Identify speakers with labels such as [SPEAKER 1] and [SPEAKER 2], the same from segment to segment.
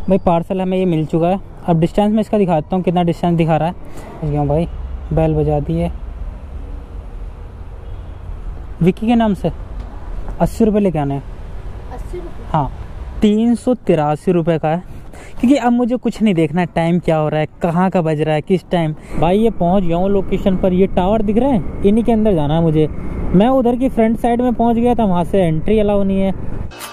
[SPEAKER 1] भाई पार्सल हमें ये मिल चुका है। अब डिस्टेंस में इसका दिखाता हूँ कितना डिस्टेंस दिखा रहा है। क्यों भाई बैल बजा दी है विक्की के नाम से। 80 रुपये लेके आने हैं।
[SPEAKER 2] 80 रुपये?
[SPEAKER 1] हाँ 383 रुपये का है, क्योंकि अब मुझे कुछ नहीं देखना टाइम क्या हो रहा है, कहाँ का बज रहा है, किस टाइम। भाई ये पहुँच गया हूँ लोकेशन पर। ये टावर दिख रहे हैं, इन्हीं के अंदर जाना है मुझे। मैं उधर की फ्रंट साइड में पहुँच गया था, वहाँ से एंट्री अलाउ नहीं है।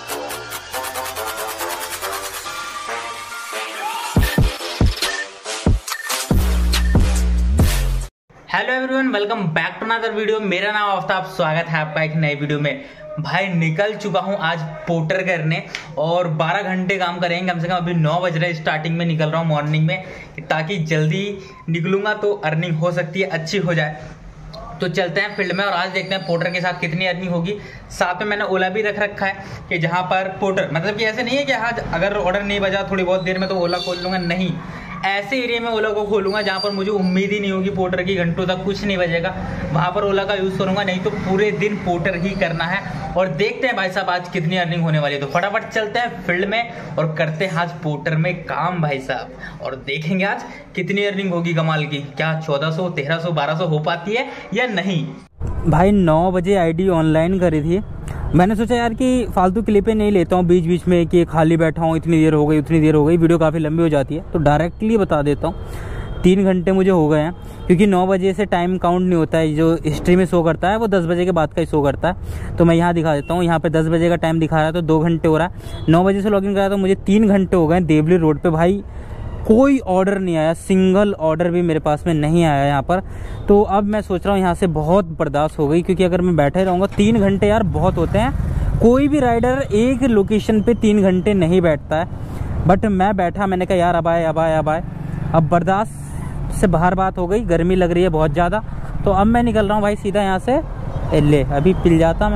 [SPEAKER 1] Hello everyone, welcome back to another video. मेरा नाम आफ्ताब, स्वागत है आपका एक नई वीडियो में। भाई निकल चुका हूं आज पोर्टर करने और 12 घंटे काम करेंगे कम से कम। अभी 9 बज रहे, स्टार्टिंग में निकल रहा हूं मॉर्निंग में, ताकि जल्दी निकलूंगा तो अर्निंग हो सकती है, अच्छी हो जाए। तो चलते हैं फील्ड में और आज देखते हैं पोर्टर के साथ कितनी अर्निंग होगी। साथ में मैंने ओला भी रख रखा है कि जहां पर पोर्टर, मतलब कि ऐसे नहीं है कि आज अगर ऑर्डर नहीं बजा थोड़ी बहुत देर में तो ओला खोल लूंगा, नहीं। ऐसे एरिया में ओला को खोलूंगा जहां पर मुझे उम्मीद ही नहीं होगी पोर्टर की, घंटों तक कुछ नहीं बजेगा, वहां पर ओला का यूज करूंगा। नहीं तो पूरे दिन पोर्टर ही करना है। और देखते हैं भाई साहब आज कितनी अर्निंग होने वाली है। तो फटाफट चलते हैं फील्ड में और करते हैं आज पोर्टर में काम भाई साहब, और देखेंगे आज कितनी अर्निंग होगी कमाल की। क्या 1400, 1300, 1200 हो पाती है या नहीं। भाई 9 बजे आईडी ऑनलाइन करी थी। मैंने सोचा यार कि फालतू क्लिपें नहीं लेता हूँ बीच बीच में कि खाली बैठा हूँ, इतनी देर हो गई उतनी देर हो गई, वीडियो काफ़ी लंबी हो जाती है। तो डायरेक्टली बता देता हूँ 3 घंटे मुझे हो गए हैं, क्योंकि 9 बजे से टाइम काउंट नहीं होता है। जो हिस्ट्री में शो करता है वो 10 बजे के बाद का ही शो करता है। तो मैं यहाँ दिखा देता हूँ, यहाँ पे 10 बजे का टाइम दिखा रहा है तो 2 घंटे हो रहा है। 9 बजे से लॉगिन करा तो मुझे 3 घंटे हो गए। देवली रोड पे भाई कोई ऑर्डर नहीं आया, सिंगल ऑर्डर भी मेरे पास में नहीं आया यहाँ पर। तो अब मैं सोच रहा हूँ यहाँ से बहुत बर्दाश्त हो गई, क्योंकि अगर मैं बैठे रहूँगा 3 घंटे यार बहुत होते हैं। कोई भी राइडर एक लोकेशन पे 3 घंटे नहीं बैठता है, बट मैं बैठा। मैंने कहा यार अब आए अब आए अब आए। अब बर्दाश्त से बाहर बात हो गई, गर्मी लग रही है बहुत ज़्यादा। तो अब मैं निकल रहा हूँ भाई सीधा यहाँ से, ले अभी पिल जाता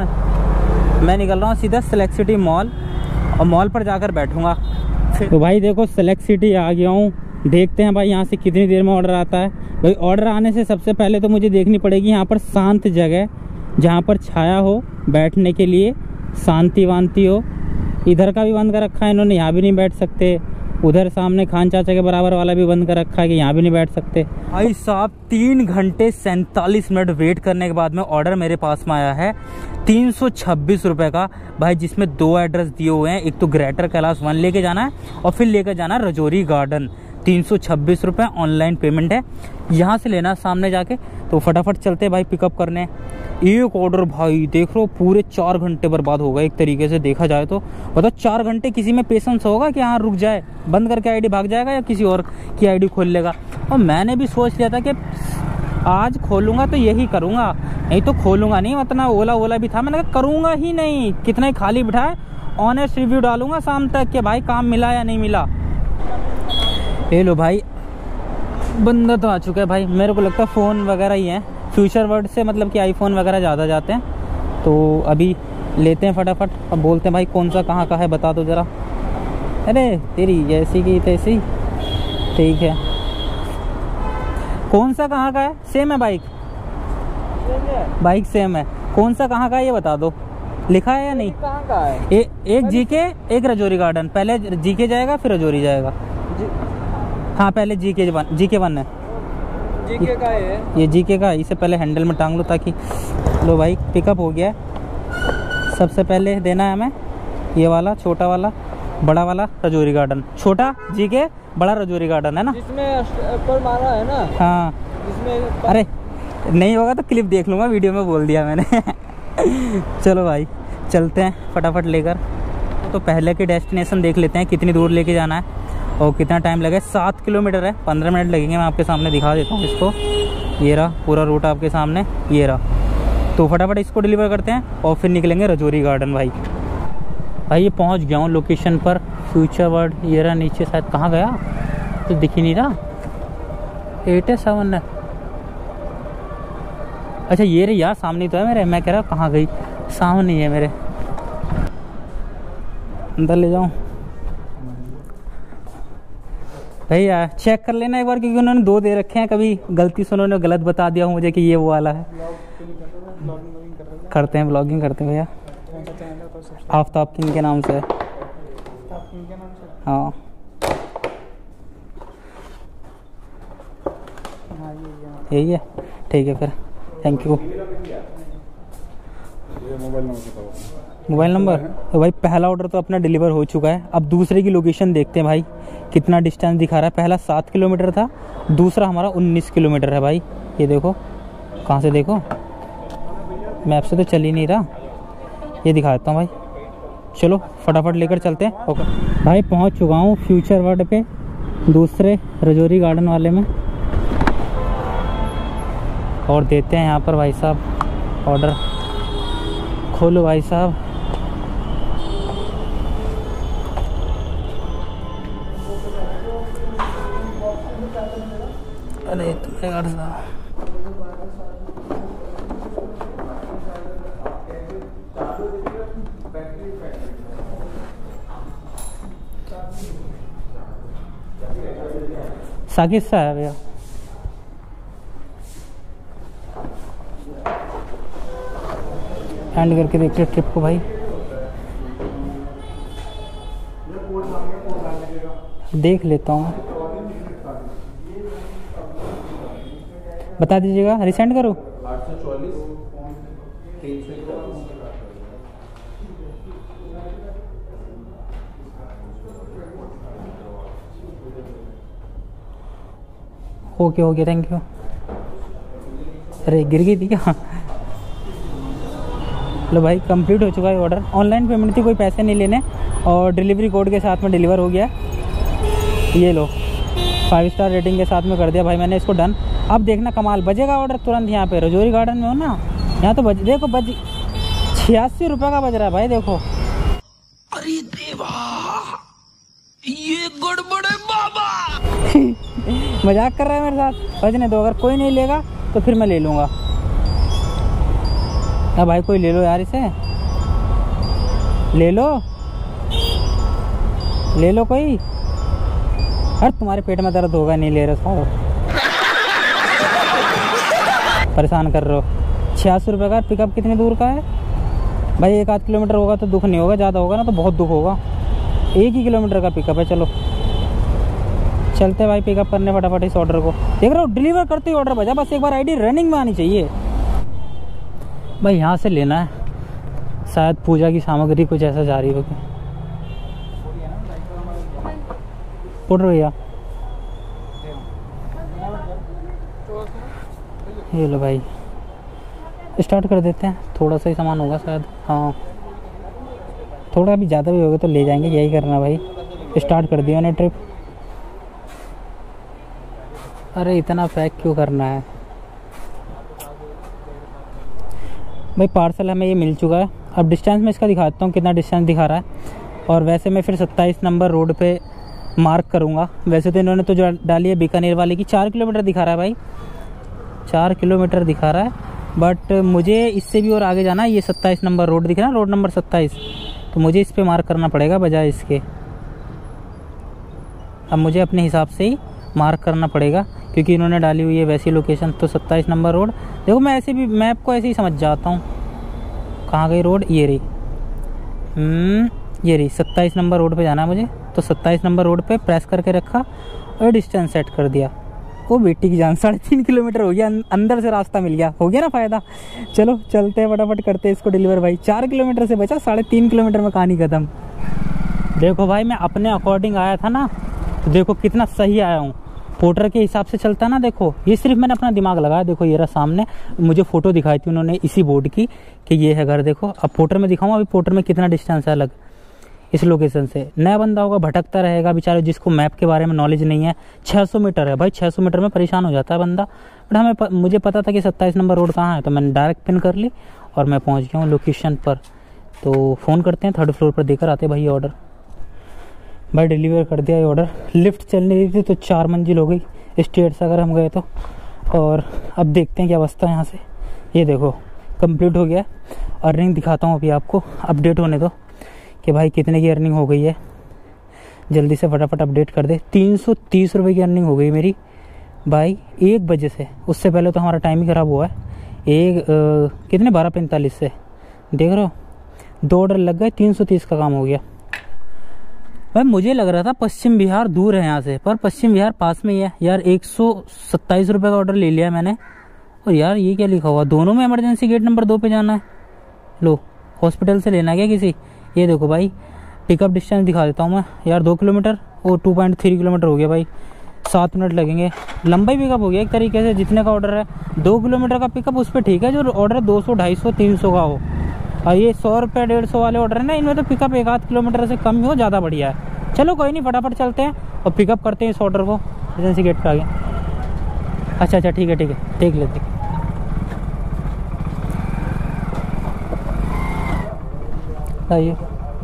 [SPEAKER 1] मैं निकल रहा हूँ सीधा सेलेक्ट सिटी मॉल, और मॉल पर जाकर बैठूँगा। तो भाई देखो सेलेक्ट सिटी आ गया हूँ। देखते हैं भाई यहाँ से कितनी देर में ऑर्डर आता है। भाई ऑर्डर आने से सबसे पहले तो मुझे देखनी पड़ेगी यहाँ पर शांत जगह, जहाँ पर छाया हो बैठने के लिए, शांति वांति हो। इधर का भी बंद कर रखा है इन्होंने, यहाँ भी नहीं बैठ सकते। उधर सामने खान चाचा के बराबर वाला भी बंद कर रखा है कि यहाँ भी नहीं बैठ सकते। भाई साहब 3 घंटे 47 मिनट वेट करने के बाद में ऑर्डर मेरे पास में आया है 326 रुपये का भाई, जिसमें 2 एड्रेस दिए हुए हैं। एक तो ग्रेटर कैलाश 1 लेके जाना है और फिर लेकर जाना है रजौरी गार्डन। 326 रुपये ऑनलाइन पेमेंट है, यहाँ से लेना सामने जाके। तो फटाफट चलते हैं भाई पिकअप करने। एक ऑर्डर भाई देख लो पूरे 4 घंटे बर्बाद हो गए एक तरीके से देखा जाए तो। बताओ 4 घंटे किसी में पेशेंस होगा कि हाँ रुक जाए, बंद करके आईडी भाग जाएगा या किसी और की आईडी खोल लेगा। और मैंने भी सोच लिया था कि आज खोलूंगा तो यही करूंगा, नहीं तो खोलूंगा नहीं। उतना ओला भी था, मैंने कहा करूंगा ही नहीं, कितना ही खाली बिठाए। ऑनेस्ट रिव्यू डालूंगा शाम तक कि भाई काम मिला या नहीं मिला। ये लो भाई बंदा तो आ चुका है भाई। मेरे को लगता है फ़ोन वगैरह ही है, फ्यूचर वर्ड से मतलब कि आईफोन वगैरह ज़्यादा जाते हैं। तो अभी लेते हैं फटाफट और बोलते हैं भाई कौन सा कहाँ का है बता दो ज़रा। अरे तेरी जैसी की तैसी, ठीक है। कौन सा कहाँ का है? सेम है बाइक सेम है। कौन सा कहाँ का है ये बता दो, लिखा है या नहीं?
[SPEAKER 2] कहाँ का है?
[SPEAKER 1] एक जीके एक रजौरी गार्डन। पहले जीके जाएगा फिर रजौरी जाएगा। हाँ पहले जीके 1 है।
[SPEAKER 2] जीके का है
[SPEAKER 1] ये जीके का। इसे पहले हैंडल में टांग लो ताकि। लो भाई पिकअप हो गया है। सबसे पहले देना है हमें ये वाला, छोटा वाला, बड़ा वाला रजौरी गार्डन। छोटा जीके, बड़ा रजौरी गार्डन है ना,
[SPEAKER 2] जिसमें पर मारा है ना।
[SPEAKER 1] हाँ
[SPEAKER 2] जिसमें
[SPEAKER 1] अरे नहीं होगा तो क्लिप देख लूँगा, वीडियो में बोल दिया मैंने। चलो भाई चलते हैं फटाफट लेकर। तो पहले की डेस्टिनेशन देख लेते हैं कितनी दूर लेके जाना है और कितना टाइम लगे। 7 किलोमीटर है, 15 मिनट लगेंगे। मैं आपके सामने दिखा देता हूँ इसको। ये रहा पूरा रूट आपके सामने, ये रहा। तो फटाफट इसको डिलीवर करते हैं और फिर निकलेंगे रजौरी गार्डन। भाई ये पहुँच गया हूँ लोकेशन पर, फ्यूचर वर्ड। ये रहा नीचे, शायद कहाँ गया तो दिख ही नहीं रहा। 87 है। अच्छा ये रही यार, सामने तो है मेरे। मैं कह रहा कहाँ गई, सामने है मेरे। अंदर ले जाऊँ भैया, चेक कर लेना एक बार, क्योंकि उन्होंने 2 दे रखे हैं। कभी गलती से उन्होंने गलत बता दिया हो मुझे कि ये वो वाला है। करते हैं ब्लॉगिंग करते हैं भैया। आफ्ताब किंग के नाम से। हाँ यही है, ठीक है फिर, थैंक यू। मोबाइल नंबर तो भाई पहला ऑर्डर तो अपना डिलीवर हो चुका है। अब दूसरे की लोकेशन देखते हैं भाई कितना डिस्टेंस दिखा रहा है। पहला 7 किलोमीटर था, दूसरा हमारा 19 किलोमीटर है भाई। ये देखो, कहाँ से देखो, मैप से तो चल ही नहीं रहा। ये दिखा देता हूँ भाई, चलो फटाफट लेकर चलते हैं। ओके भाई, पहुँच चुका हूँ फ्यूचर वर्ल्ड पे, दूसरे रजौरी गार्डन वाले में, और देते हैं यहाँ पर भाई साहब ऑर्डर। खोलो भाई साहब। अरे तुम्हारे घर साहब, साकिब सा है भैया। एंड करके देखते ट्रिप को भाई, देख लेता हूँ, बता दीजिएगा, रिसेंड करूँ? 844 ओके ओके, थैंक यू। अरे गिर गई थी क्या? लो भाई, कंप्लीट हो चुका है ऑर्डर। ऑनलाइन पेमेंट थी, कोई पैसे नहीं लेने, और डिलीवरी कोड के साथ में डिलीवर हो गया। ये लो, 5 स्टार रेटिंग के साथ में कर दिया भाई मैंने इसको डन। अब देखना कमाल, बजेगा ऑर्डर तुरंत। यहाँ पे रजौरी गार्डन में हो ना, यहाँ तो देखो 86 रुपये का बज रहा है भाई, देखो। अरे देवा, ये गड़बड़ है बाबा। मजाक कर रहा है मेरे साथ, बजने दो, अगर कोई नहीं लेगा तो फिर मैं ले लूँगा। अब भाई कोई ले लो यार, इसे ले लो, ले लो कोई। अरे तुम्हारे पेट में दर्द होगा, नहीं ले रहे साहब, परेशान कर रहे हो। 86 रुपये का। पिकअप कितनी दूर का है भाई? 1-8 किलोमीटर होगा तो दुख नहीं होगा, ज़्यादा होगा ना तो बहुत दुख होगा। 1 ही किलोमीटर का पिकअप है। चलो चलते भाई पिकअप करने फटाफट इस ऑर्डर को। देख रहे हो, डिलीवर करते ही ऑर्डर बजा, बस एक बार आईडी रनिंग में आनी चाहिए भाई। यहाँ से लेना है, शायद पूजा की सामग्री कुछ ऐसा जा रही होगी। उठ भैया, ये लो भाई, स्टार्ट कर देते हैं। थोड़ा सा ही सामान होगा शायद, हाँ थोड़ा भी ज़्यादा भी होगा तो ले जाएंगे, यही करना भाई। स्टार्ट कर दिया मैंने ट्रिप। अरे इतना पैक क्यों करना है भाई? पार्सल हमें ये मिल चुका है। अब डिस्टेंस में इसका दिखाता हूँ कितना डिस्टेंस दिखा रहा है, और वैसे मैं फिर 27 नंबर रोड पे मार्क करूँगा। वैसे तो इन्होंने तो जो डाली है बीकानेर वाले की, 4 किलोमीटर दिखा रहा है भाई, 4 किलोमीटर दिखा रहा है, बट मुझे इससे भी और आगे जाना है। ये 27 नंबर रोड दिख रहा है, रोड नंबर 27, तो मुझे इस पर मार्क करना पड़ेगा बजाय इसके। अब मुझे अपने हिसाब से ही मार्क करना पड़ेगा, क्योंकि इन्होंने डाली हुई है वैसी लोकेशन। तो 27 नंबर रोड, देखो मैं ऐसे भी मैप को ऐसे ही समझ जाता हूँ। कहाँ गई रोड? ये रही, ये रही। 27 नंबर रोड पे जाना है मुझे, तो 27 नंबर रोड पे प्रेस करके रखा और डिस्टेंस सेट कर दिया। वो बेटी की जान, 3.5 किलोमीटर हो गया, अंदर से रास्ता मिल गया, हो गया ना फ़ायदा। चलो चलते हैं फटाफट, करते हैं इसको डिलीवर भाई। 4 किलोमीटर से बचा, 3.5 किलोमीटर में कहानी खत्म। देखो भाई, मैं अपने अकॉर्डिंग आया था ना, तो देखो कितना सही आया हूँ। पोर्टर के हिसाब से चलता ना, देखो ये सिर्फ मैंने अपना दिमाग लगाया। देखो ये रहा सामने, मुझे फ़ोटो दिखाई थी उन्होंने इसी बोर्ड की कि ये है घर। देखो अब पोर्टर में दिखाऊँ, अभी पोर्टर में कितना डिस्टेंस है अलग इस लोकेशन से। नया बंदा होगा, भटकता रहेगा बेचारे, जिसको मैप के बारे में नॉलेज नहीं है। 600 मीटर है भाई, 600 मीटर में परेशान हो जाता है बंदा। बट मुझे पता था कि 27 नंबर रोड कहाँ है, तो मैंने डायरेक्ट पिन कर ली और मैं पहुँच गया हूँ लोकेशन पर। तो फ़ोन करते हैं, 3rd फ्लोर पर देकर आते भाई ऑर्डर। भाई डिलीवर कर दिया ये ऑर्डर। लिफ्ट चल नहीं रही थी तो 4 मंजिल हो गई स्टेयर से अगर हम गए तो। और अब देखते हैं क्या अवस्था है यहाँ से। ये देखो कंप्लीट हो गया। अर्निंग दिखाता हूँ अभी आपको, अपडेट होने दो कि भाई कितने की अर्निंग हो गई है। जल्दी से फटाफट अपडेट कर दे। 330 रुपये की अर्निंग हो गई मेरी भाई 1 बजे से। उससे पहले तो हमारा टाइम ही ख़राब हुआ है। कितने 12:45 से, देख रहे हो 2 ऑर्डर लग गए, 330 का काम हो गया। भाई मुझे लग रहा था पश्चिम बिहार दूर है यहाँ से, पर पश्चिम बिहार पास में ही है यार। 127 रुपये का ऑर्डर ले लिया मैंने। और यार ये क्या लिखा हुआ, दोनों में इमरजेंसी गेट नंबर 2 पे जाना है। लो हॉस्पिटल से लेना क्या किसी। ये देखो भाई पिकअप डिस्टेंस दिखा देता हूँ मैं यार, 2 किलोमीटर और 2.3 किलोमीटर हो गया भाई, 7 मिनट लगेंगे। लंबा ही पिकअप हो गया एक तरीके से, जितने का ऑर्डर है 2 किलोमीटर का पिकअप उस पर ठीक है। जो ऑर्डर 200, 250, 300 का हो, और ये 100 रुपये 150 वाले ऑर्डर है ना, इनमें तो पिकअप 1-8 किलोमीटर से कम ही हो, ज़्यादा बढ़िया है। चलो कोई नहीं, फटाफट चलते हैं और पिकअप करते हैं इस ऑर्डर को एजेंसी गेट पे आगे। अच्छा ठीक है देख लेते। आइए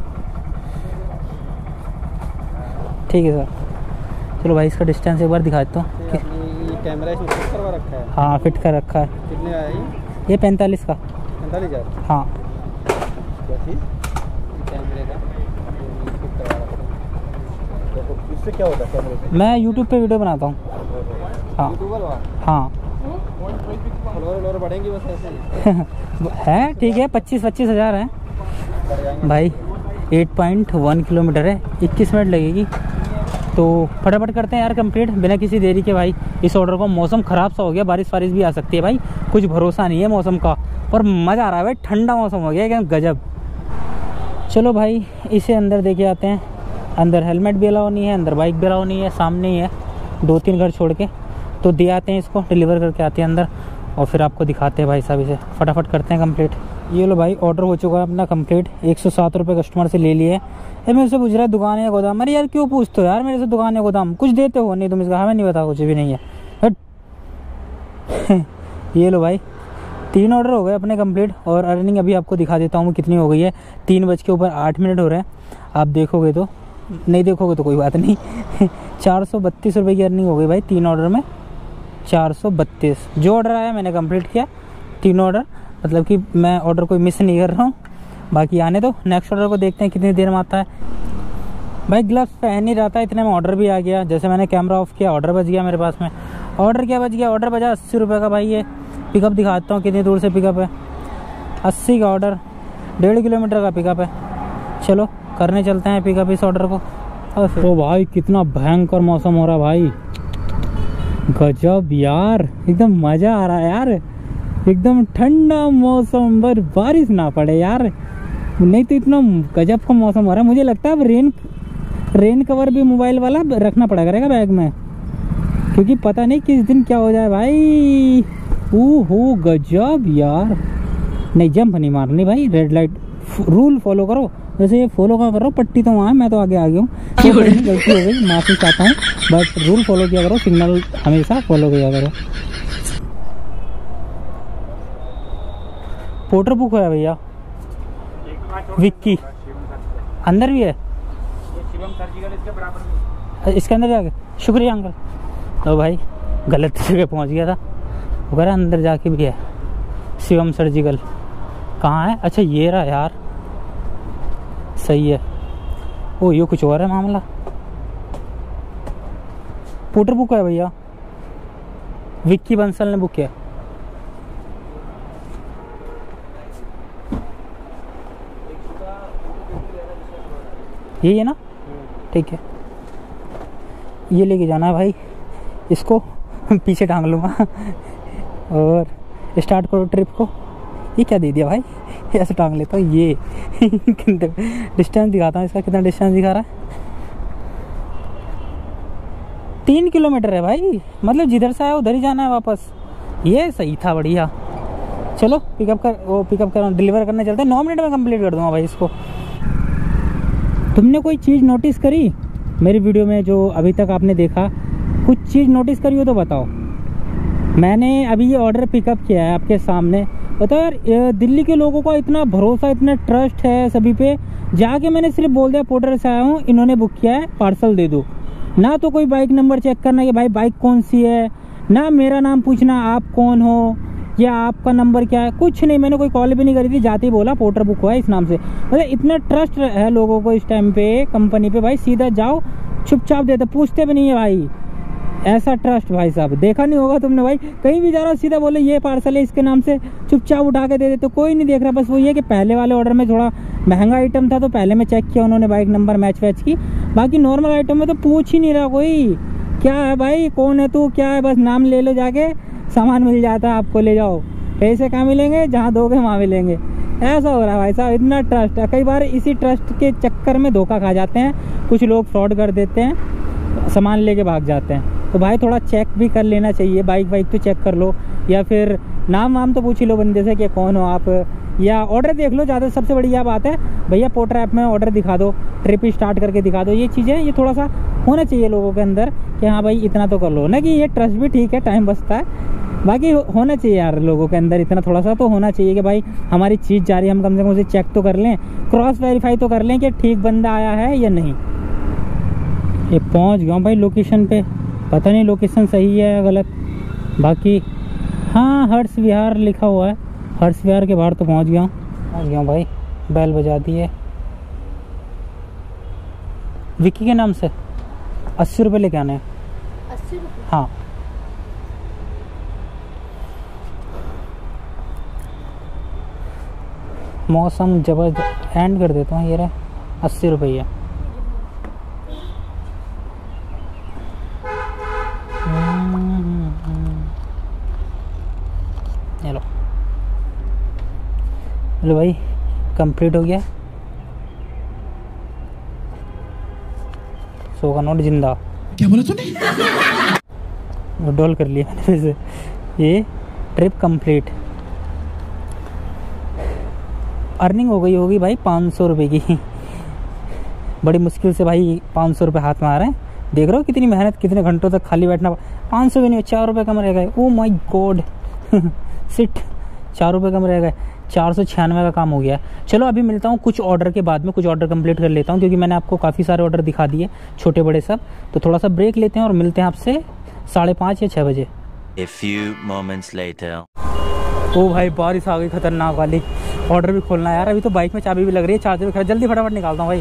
[SPEAKER 1] ठीक है सर। चलो भाई इसका डिस्टेंस एक बार दिखा देता हूँ।
[SPEAKER 2] ये कैमरा इसमें फिट करवा रखा है?
[SPEAKER 1] हाँ फिट कर रखा है।
[SPEAKER 2] कितने आया
[SPEAKER 1] ये 45 का।
[SPEAKER 2] 45,000?
[SPEAKER 1] हाँ
[SPEAKER 2] क्या चीज़? कैमरे का फिट करवा रखा है। तो इससे क्या होता है कैमरे से?
[SPEAKER 1] मैं यूट्यूब पे वीडियो बनाता हूँ। हाँ हाँ
[SPEAKER 2] फ्लोर बढ़ेंगी बस ऐसे ही
[SPEAKER 1] है ठीक है। 25 हज़ार है भाई। 8.1 किलोमीटर है, 21 मिनट लगेगी। तो फटाफट करते हैं यार कंप्लीट बिना किसी देरी के भाई इस ऑर्डर को। मौसम ख़राब सा हो गया, बारिश भी आ सकती है भाई, कुछ भरोसा नहीं है मौसम का। पर मज़ा आ रहा है भाई, ठंडा मौसम हो गया एकदम गजब। चलो भाई इसे अंदर देके आते हैं। अंदर हेलमेट भी अलाउ नहीं है, अंदर बाइक भी अलाउ नहीं है, सामने ही है 2-3 घर छोड़ के। तो दे आते हैं इसको, डिलीवर करके आते हैं अंदर और फिर आपको दिखाते हैं भाई साहब। इसे फटाफट करते हैं कंप्लीट। ये लो भाई ऑर्डर हो चुका है अपना कंप्लीट। 107 रुपये कस्टमर से ले लिए। ये मेरे से पूछ रहा है दुकान है गोदाम। अरे यार क्यों पूछते हो यार मेरे से दुकान है गोदाम, कुछ देते हो नहीं तुम इसका, हमें नहीं पता, कुछ भी नहीं है। ये लो भाई 3 ऑर्डर हो गए अपने कंप्लीट। और अर्निंग अभी आपको दिखा देता हूँ कितनी हो गई है। 3:08 हो रहे हैं। आप देखोगे तो, नहीं देखोगे तो कोई बात नहीं। 432 रुपये की अर्निंग हो गई भाई 3 ऑर्डर में। 432 जो ऑर्डर आया मैंने कंप्लीट किया, 3 ऑर्डर, मतलब कि मैं ऑर्डर कोई मिस नहीं कर रहा हूँ। बाकी आने दो, नेक्स्ट ऑर्डर को देखते हैं कितनी देर में आता है। भाई ग्लव्स पहन ही रहा था, इतने में ऑर्डर भी आ गया। जैसे मैंने कैमरा ऑफ किया ऑर्डर बच गया मेरे पास में। ऑर्डर क्या बच गया, ऑर्डर बचा 80 रुपये का भाई। ये पिकअप दिखाता हूँ कितनी दूर से पिकअप है। 80 का ऑर्डर, 1.5 किलोमीटर का पिकअप है। चलो करने चलते हैं पिकअप इस ऑर्डर को। तो भाई कितना भयंकर मौसम हो रहा है भाई, गजब यार, एकदम मज़ा आ रहा है यार। एकदम ठंडा मौसम, पर बारिश ना पड़े यार, नहीं तो इतना गजब का मौसम हो रहा है। मुझे लगता है अब रेन कवर भी मोबाइल वाला रखना पड़ा करेगा बैग में, क्योंकि पता नहीं किस दिन क्या हो जाए भाई। ओहो गजब यार। नहीं जंप नहीं मारनी भाई, रेड लाइट रूल फॉलो करो। वैसे ये फॉलो क्या कर रहा हूँ, पट्टी तो वहाँ है, मैं तो आगे आ गया हूँ। तो गलती हो गई, माफ़ी चाहता हूँ, बट रूल फॉलो किया करो, सिग्नल हमेशा फॉलो किया करो। पोर्टर बुक है भैया, विक्की अंदर भी है, इसके अंदर जाके। शुक्रिया अंकल। तो भाई गलत जगह पहुंच गया था, वो कह रहा अंदर जाके भी है। शिवम सर्जिकल कहाँ है? अच्छा ये रहा यार, सही है। ओ ये कुछ और है मामला। पोर्टर बुक है भैया, विक्की बंसल ने बुक किया। यही है ना? ठीक है, ये लेके जाना है भाई इसको। पीछे टांग लूँगा और स्टार्ट करो ट्रिप को। ये क्या दे दिया भाई, ऐसे टांग लेता हूँ। ये डिस्टेंस दिखाता हूँ इसका, कितना डिस्टेंस दिखा रहा है। 3 किलोमीटर है भाई, मतलब जिधर से आया उधर ही जाना है वापस। ये सही था, बढ़िया। चलो पिकअप कर डिलीवर करने चलते हैं। 9 मिनट में कंप्लीट कर दूंगा भाई इसको। तुमने कोई चीज़ नोटिस करी मेरी वीडियो में, जो अभी तक आपने देखा, कुछ चीज़ नोटिस करी हो तो बताओ। मैंने अभी ये ऑर्डर पिकअप किया है आपके सामने। बताओ यार, दिल्ली के लोगों का इतना भरोसा, इतना ट्रस्ट है सभी पे। जाके मैंने सिर्फ बोल दिया पोर्टर से आया हूँ, इन्होंने बुक किया है, पार्सल दे दो। ना तो कोई बाइक नंबर चेक करना कि भाई बाइक कौन सी है, ना मेरा नाम पूछना आप कौन हो या आपका नंबर क्या है, कुछ नहीं। मैंने कोई कॉल भी नहीं करी थी, जाते ही बोला पोर्टर बुक हुआ है इस नाम से। मतलब इतना ट्रस्ट है लोगों को इस टाइम पे कंपनी पे भाई। सीधा जाओ चुपचाप देते, पूछते भी नहीं है भाई। ऐसा ट्रस्ट भाई साहब देखा नहीं होगा तुमने भाई। कहीं भी जा रहा हो सीधा बोले ये पार्सल है इसके नाम से, चुपचाप उठा के दे देते, कोई नहीं देख रहा। बस वो ये कि पहले वाले ऑर्डर में थोड़ा महंगा आइटम था तो पहले में चेक किया उन्होंने बाइक नंबर मैच वैच की,
[SPEAKER 3] बाकी नॉर्मल आइटम में तो पूछ ही नहीं रहा कोई, क्या है भाई, कौन है तू, क्या है, बस नाम ले लो, जाके सामान मिल जाता है, आपको ले जाओ, पैसे कहाँ मिलेंगे, जहाँ दोगे वहाँ मिलेंगे। ऐसा हो रहा है भाई साहब, इतना ट्रस्ट है। कई बार इसी ट्रस्ट के चक्कर में धोखा खा जाते हैं, कुछ लोग फ्रॉड कर देते हैं, सामान लेके भाग जाते हैं। तो भाई थोड़ा चेक भी कर लेना चाहिए, बाइक तो चेक कर लो, या फिर नाम वाम तो पूछ ही लो बंदे से कि कौन हो आप, या ऑर्डर देख लो। ज़्यादा सबसे बड़ी यह बात है भैया, पोर्टर ऐप में ऑर्डर दिखा दो, ट्रिप स्टार्ट करके दिखा दो। ये चीज़ें ये थोड़ा सा होना चाहिए लोगों के अंदर कि हाँ भाई इतना तो कर लो ना, कि ये ट्रस्ट भी ठीक है, टाइम बचता है। बाकी होना चाहिए यार लोगों के अंदर इतना थोड़ा सा तो होना चाहिए कि भाई हमारी चीज़ जा रही है, हम कम से कम उसे चेक तो कर लें, क्रॉस वेरीफाई तो कर लें कि ठीक बंदा आया है या नहीं। ये पहुंच गया हूँ भाई लोकेशन पे, पता नहीं लोकेशन सही है या गलत। बाकी हाँ हर्ष विहार लिखा हुआ है, हर्ष विहार के बाहर तो पहुंच गया हूँ भाई। बैल बजा दी है विक्की के नाम से। 80 रुपये लेके आने हैं।
[SPEAKER 4] 80 रुपये?
[SPEAKER 3] हाँ मौसम जबरदस्त, एंड कर देता हूँ। ये रहा 80 रुपये। हेलो हेलो भाई, कंप्लीट हो गया। 100 का नोट जिंदा।
[SPEAKER 5] क्या बोला तूने?
[SPEAKER 3] डॉल कर लिया मैंने फिर से। ये ट्रिप कंप्लीट, अर्निंग हो गई होगी भाई 500 रुपये की। बड़ी मुश्किल से भाई 500 रुपये हाथ में आ रहे हैं। देख रहे हो कितनी मेहनत, कितने घंटों तक खाली बैठना। 500 भी नहीं, 4 रुपये कम रह गए। ओ माय गॉड सिट, 4 रुपये कम रह गए। 496 का काम हो गया। चलो अभी मिलता हूँ कुछ ऑर्डर के बाद में, कुछ ऑर्डर कंप्लीट कर लेता हूँ, क्योंकि मैंने आपको काफ़ी सारे ऑर्डर दिखा दिए, छोटे बड़े सब। तो थोड़ा सा ब्रेक लेते हैं और मिलते हैं आपसे 5:30 या 6 बजे।
[SPEAKER 6] A few moments later.
[SPEAKER 3] ओ भाई बारिश आ गई खतरनाक वाली। ऑर्डर भी खोलना है यार, अभी तो बाइक में चाबी भी लग रही है, चार्जर भी खड़ा, जल्दी फटाफट निकालता हूँ भाई।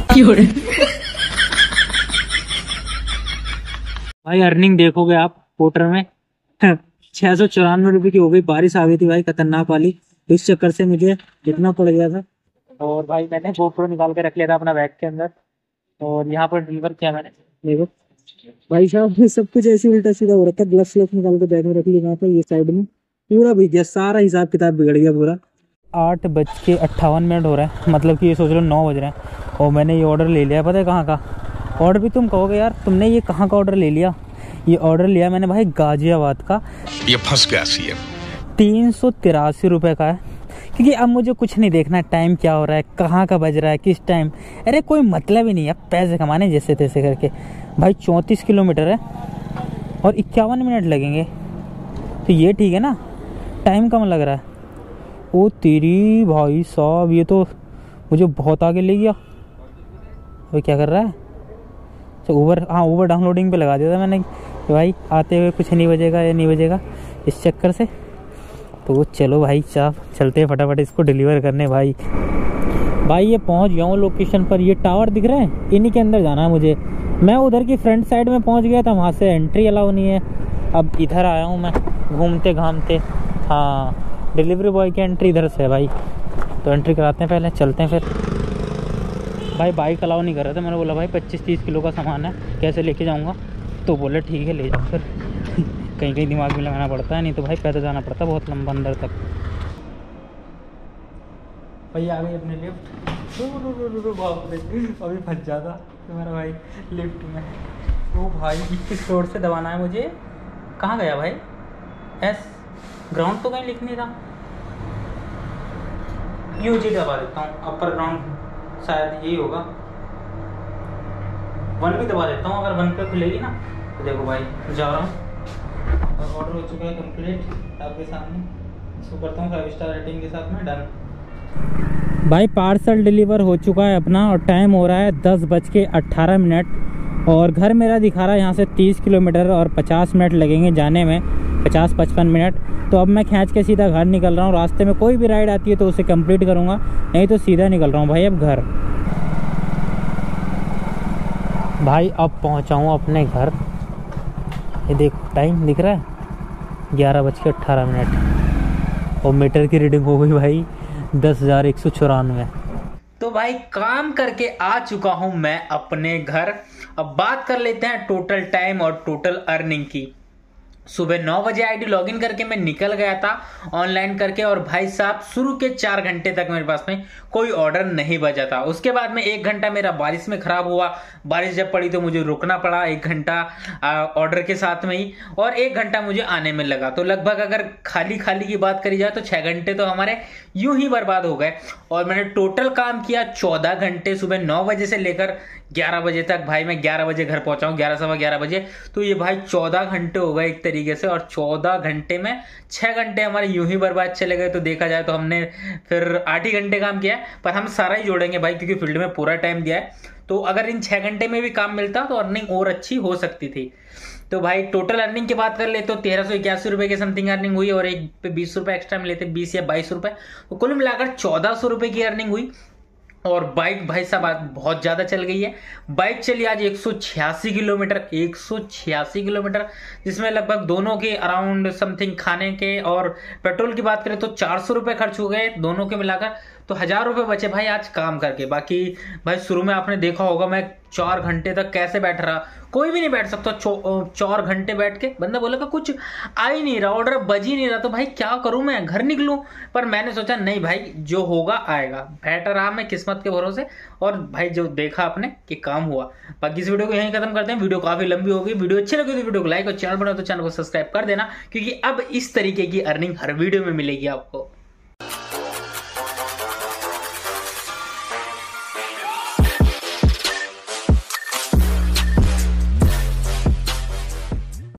[SPEAKER 3] भाई अर्निंग देखोगे आप पोर्टर में 694 रुपये की हो गई। बारिश आ गई थी भाई खतरनाक वाली, तो इस चक्कर से मुझे कितना पड़ गया था। और भाई मैंने GoPro निकाल के रख लिया था अपना बैग के अंदर, और यहाँ पर डिलीवर किया मैंने। देखो भाई साहब सब कुछ ऐसे उल्टा सीधा हो रखा है। ग्लव्स निकाल के बैग में रख लिया, यहाँ पर ये साइड में पूरा भीग गया, सारा हिसाब किताब बिगड़ गया पूरा। 8:58 हो रहा है, मतलब कि ये सोच लो 9 बज रहे हैं, और मैंने ये ऑर्डर ले लिया। पता है कहाँ का ऑर्डर? भी तुम कहोगे यार तुमने ये कहाँ का ऑर्डर ले लिया। ये ऑर्डर लिया मैंने भाई गाजियाबाद का।
[SPEAKER 5] ये फंस गया सीएम।
[SPEAKER 3] 383 रुपये का है, क्योंकि अब मुझे कुछ नहीं देखना टाइम क्या हो रहा है, कहाँ का बज रहा है, किस टाइम। अरे कोई मतलब ही नहीं है, पैसे कमाने जैसे तैसे करके। भाई 34 किलोमीटर है और 51 मिनट लगेंगे, तो ये ठीक है ना, टाइम कम लग रहा है। ओ तेरी भाई साहब, ये तो मुझे बहुत आगे ले गया। वो क्या कर रहा है? तो ऊबर, हाँ ऊबर डाउनलोडिंग पे लगा दिया था मैंने कि भाई आते हुए कुछ नहीं बजेगा या नहीं बजेगा, इस चक्कर से। तो चलो भाई साहब चलते हैं फटाफट इसको डिलीवर करने। भाई ये पहुंच गया हूँ लोकेशन पर। ये टावर दिख रहे हैं, इन्हीं के अंदर जाना है मुझे। मैं उधर की फ्रंट साइड में पहुंच गया था, वहाँ से एंट्री अलाउ नहीं है। अब इधर आया हूँ मैं घूमते घामते। हाँ डिलीवरी बॉय की एंट्री इधर से है भाई, तो एंट्री कराते हैं पहले, चलते हैं फिर। भाई बाइक अलाउ नहीं कर रहे थे, मैंने बोला भाई 25-30 किलो का सामान है, कैसे लेके जाऊँगा? तो बोले ठीक है ले जाओ। फिर कहीं कहीं दिमाग में लगाना पड़ता है, नहीं तो भाई पैदल जाना पड़ता है बहुत लंबा अंदर तक। भाई आ गई अपने लिफ्ट। अभी फंस जाता तुम्हारा भाई लिफ्ट में। वो भाई 21 फ्लोर से दबाना है मुझे। कहाँ गया भाई? एस ग्राउंड तो कहीं लिख नहीं रहा। यूजी दबा देता हूँ, अपर ग्राउंड शायद यही होगा। 1 भी दबा देता हूँ, अगर 1 पे खुलेगी ना। तो देखो भाई जा रहा हूँ, और ऑर्डर हो चुका है कंप्लीट आपके सामने। इसको करता हूँ 5 स्टार रेटिंग के साथ में डन। भाई पार्सल डिलीवर हो चुका है अपना, और टाइम हो रहा है 10:18, और घर मेरा दिखा रहा है यहाँ से 30 किलोमीटर, और 50 मिनट लगेंगे जाने में, 50-55 मिनट। तो अब मैं खींच के सीधा घर निकल रहा हूँ। रास्ते में कोई भी राइड आती है तो उसे कंप्लीट करूँगा, नहीं तो सीधा निकल रहा हूँ भाई अब घर। भाई अब पहुँचा हूँ अपने घर। ये देखो टाइम दिख रहा है 11:18, और मीटर की रीडिंग हो गई भाई 10,194।
[SPEAKER 1] तो भाई काम करके आ चुका हूं मैं अपने घर। अब बात कर लेते हैं टोटल टाइम और टोटल अर्निंग की। सुबह 9 बजे आईडी लॉगिन करके मैं निकल गया था ऑनलाइन करके, और भाई साहब शुरू के 4 घंटे तक मेरे पास में कोई ऑर्डर नहीं बचा था। उसके बाद में 1 घंटा मेरा बारिश में खराब हुआ। बारिश जब पड़ी तो मुझे रुकना पड़ा 1 घंटा ऑर्डर के साथ में ही, और 1 घंटा मुझे आने में लगा। तो लगभग अगर खाली की बात करी जाए तो 6 घंटे तो हमारे यूं ही बर्बाद हो गए। और मैंने टोटल काम किया 14 घंटे, सुबह 9 बजे से लेकर 11 बजे तक। भाई मैं 11 बजे घर पहुंचा हूं, 11 सवा 11 बजे। तो ये भाई 14 घंटे हो गए एक तरीके से, और 14 घंटे में 6 घंटे हमारे यूं ही बर्बाद चले गए। तो देखा जाए तो हमने फिर 8 ही घंटे काम किया है, पर हम सारा ही जोड़ेंगे भाई, क्योंकि फील्ड में पूरा टाइम दिया है। तो अगर इन 6 घंटे में भी काम मिलता तो अर्निंग और अच्छी हो सकती थी। तो भाई टोटल अर्निंग की बात कर ले तो 1381 रुपए के समथिंग अर्निंग हुई, और एक पे 20 रुपए एक्स्ट्रा मिले थे, 20 या 22 रुपए। तो कुल मिलाकर 1400 रुपए की अर्निंग हुई। और बाइक भाई साहब बहुत ज्यादा चल गई है। बाइक चली आज 186 किलोमीटर, 186 किलोमीटर, जिसमें लगभग दोनों के अराउंड समथिंग खाने के और पेट्रोल की बात करें तो 400 रुपए खर्च हो गए दोनों के मिलाकर। तो 1000 रुपए बचे भाई आज काम करके। बाकी भाई शुरू में आपने देखा होगा मैं 4 घंटे तक कैसे बैठ रहा, कोई भी नहीं बैठ सकता 4 घंटे बैठ के। बंदा बोलेगा कुछ आ ही नहीं रहा, ऑर्डर बज ही नहीं रहा, तो भाई क्या करूं मैं, घर निकलूं। पर मैंने सोचा नहीं भाई, जो होगा आएगा। बैठ रहा मैं किस्मत के भरोसे, और भाई जो देखा आपने कि काम हुआ। बाकी इस वीडियो को यहीं खत्म करते हैं। वीडियो काफी लंबी होगी। वीडियो अच्छी लगी तो वीडियो को लाइक, और चैनल बनाओ तो चैनल को सब्सक्राइब कर देना, क्योंकि अब इस तरीके की अर्निंग हर वीडियो में मिलेगी आपको।